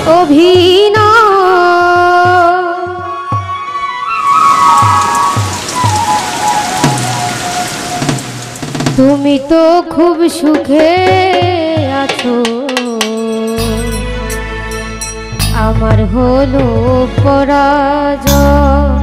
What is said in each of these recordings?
অভিনয়। তুমি তো খুব সুখে আছো, আমার হলো পরাজয়।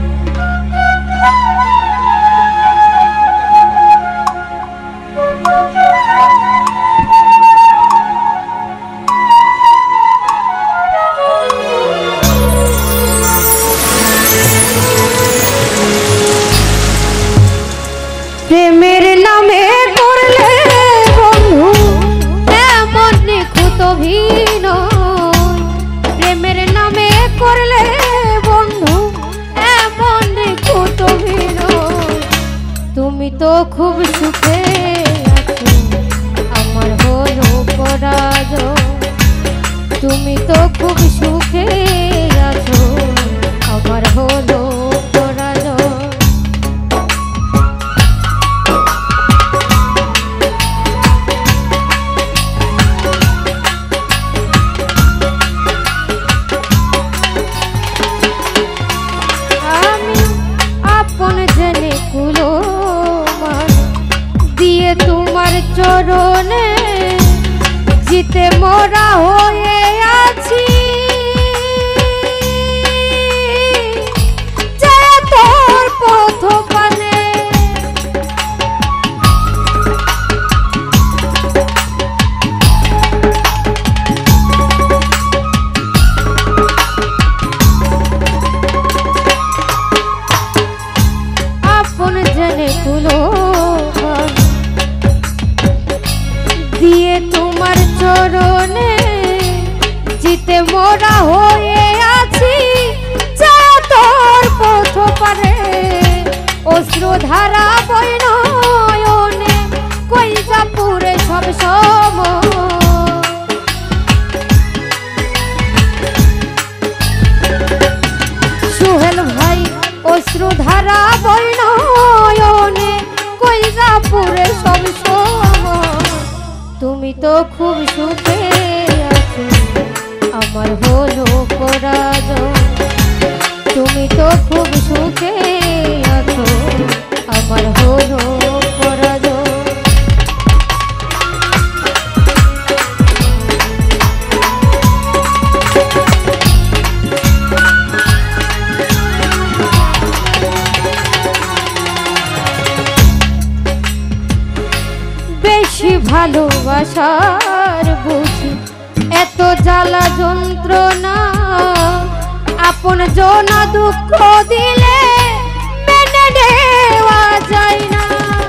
প্রেমের নামে করলে বন্ধু এমন নিখুঁত অভিনয়, প্রেমের নামে করলে বন্ধু এমন নিখুঁত অভিনয়। তুমি তো খুব সুখে আছো, আমার হলো পরাজয়। তুমি তো খুব সুখে আছো, আমার হলো পরাজয়। তোমার চরণে জিতে মোরা হয়ে আছি, তোর পথ পানে আপন জেনে কুলো দিয়ে তোমার চরণে জিতে মোরা হয়ে আছি, তোর পথ পারে অশ্রুধারা বই নয়নে কইজা পুরে সব সময়। সুহেল ভাই অশ্রুধারা বই নয়নে কইজা পুরে সব সময়। তুমি তো খুব সুখে আছো, আমার হলো পরাজয়। তুমি তো খুব সুখে আছো, আমার হলো পরাজয়। বেশি ভালোবাসার বুঝি এত জ্বালা যন্ত্রণা, আপন জনা দুঃখ দিলে মেনে নেওয়া যায় না।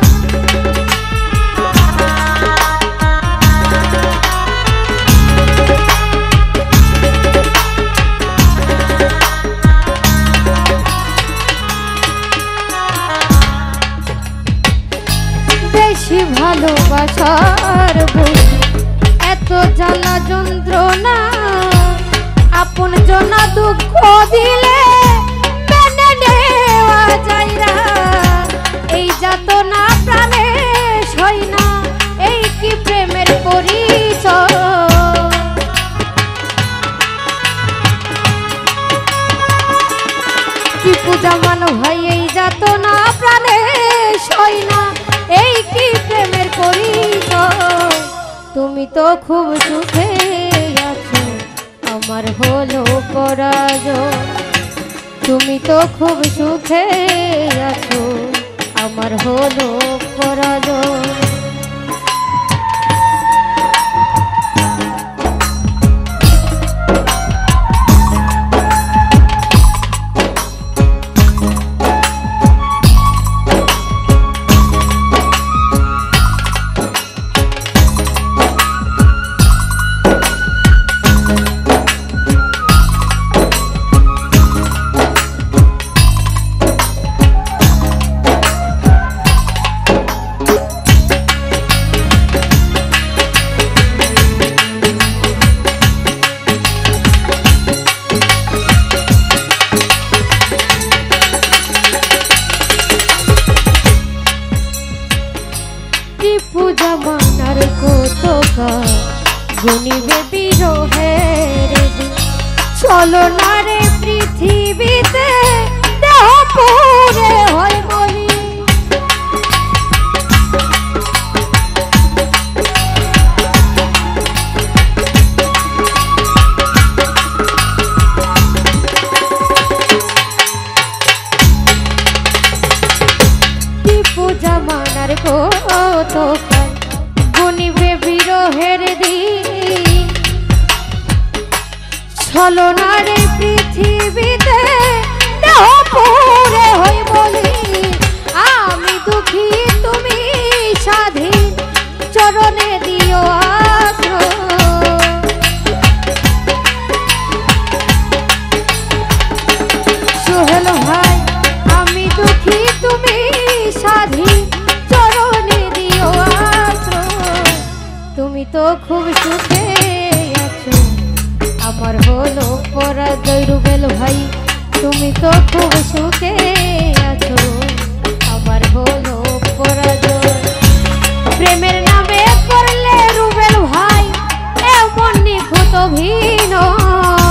বেশি ভালোবাসার বুঝি এত জ্বালা যন্ত্রণা, আপন জনা দুঃখ দিলে মেনে নেওয়া যায় না। এই যাতনা প্রাণে সই না, এই কি প্রেমের পরিচয়। কি পূজা মানো ভাই, এই যাতনা প্রাণে সই না, এই কি প্রেমের পরিচয়। তুমি তো খুব সুখে আছো, আমার হলো পরাজয়। তুমি তো খুব সুখে আছো, আমার হলো পরাজয়। পূজা মানার কত গুণিবে বিরহের দিন, চলো না রে পৃথিবীতে দেহ পুরে হয় বলি জামানার কতকাল গুনিবে বিরহের দিন ছলনার পৃথিবীতে দেহ পুরে হই বলি আমি দুঃখী তুমি স্বাধীন চরণে দিও আশ্রয় সোহেল ভাই আমি দুঃখী তুমি স্বাধীন চরণে দিও আশ্রয় তুমি তো খুব সুখে আছো আমার হলো পরাজয় রুবেল ভাই তুমি তো খুব সুখে আছো আমার হলো পরাজয় প্রেমের নামে করলে রুবেল ভাই এমন নিখুঁত অভিনয়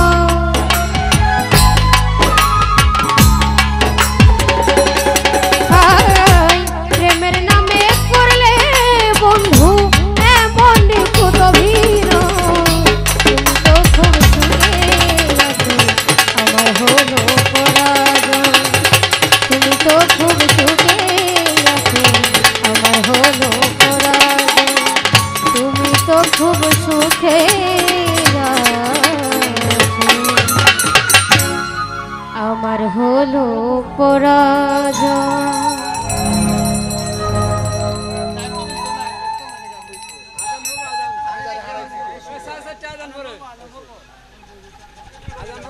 খুব সুখে আমার হলো পরাজয়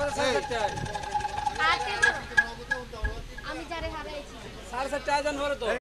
আমি যারে হারাইছি 7:30